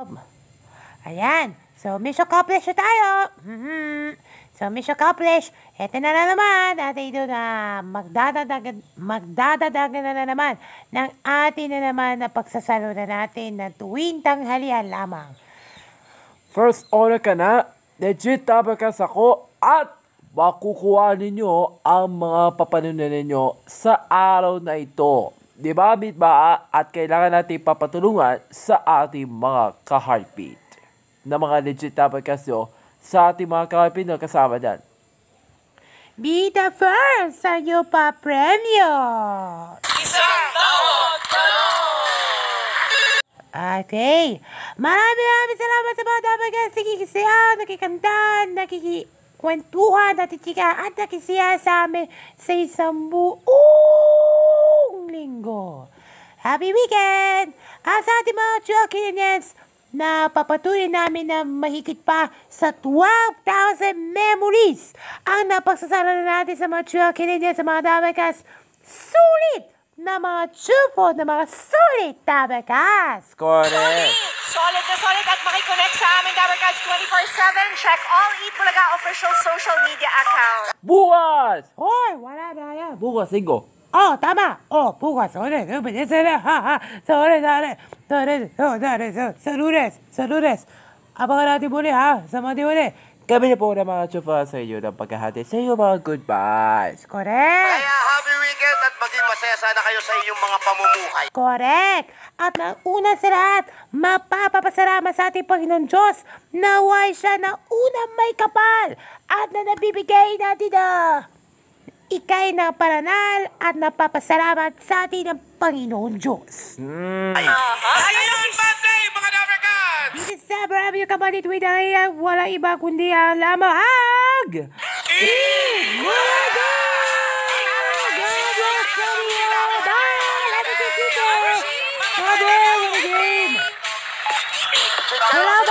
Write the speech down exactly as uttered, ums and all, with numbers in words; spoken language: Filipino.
Ayan. So, mission accomplished na tayo. Mm-hmm. So, mission accomplished. Ito na na naman. At ito na magdadadag, magdadadagan na, na naman ng atin na naman na pagsasalo na natin na tuwing tanghalian lamang. First honor ka na. Legit tabakas ako at makukuha ninyo ang mga papanunan ninyo sa araw na ito. Di ba, Bitba? At kailangan natin papatulungan sa ating mga ka-heartbeat na mga legit tabakas nyo sa ating mga ka-heartbeat na kasama dyan. Be the first sa iyo pa premyo. Isang tawag tanong! Okay. Maraming maraming salamat sa mga tabakas. Nakikisiya, nakikanta, nakikikwentuhan, natichika at nakisiya sa amin sa isang buong linggo. Happy weekend! At sa ating mga Chokinians, na papatuloy namin na mahigit pa sa twelve thousand memories ang napagsasara na natin sa mga Chokinians, sa mga tabakas. Sulit na mga chufo, na mga sulit tabakas. Correct. Solid na solid at makiconnect sa aming Dabarkads twenty-four seven. Check all Eat Bulaga official social media account. Bukas! Hoy, wala na yan. Bukas, Ingo. Oh, tama. Oh, bukas. Sorry. Sorry. Sorry. Sorry. Sorry. Sorry. Sa lunes. Sa lunes. Abangan natin muli, ha? Sa mga muli. Kami na po na mga chufa sa inyo ng pagkahati sa inyo mga goodbyes. Correct. Kaya happy weekend at maging masaya sana kayo sa inyong mga pamumuhay. Correct. At ang una sa lahat, mapapapasalamat sa ating Panginoon Diyos na naway siya na unang may kapal at na nabibigay natin na ikay ng paranal at napapasalamat sa atin ng Panginoon Diyos. Mm. Ayun, birthday, mga Dabarkads! This is Sabra, yung kapatid with ay wala iba kundi ang lamahag! Imaga! God bless you! Bye! Happy Tuesday! God bless you! Salamat!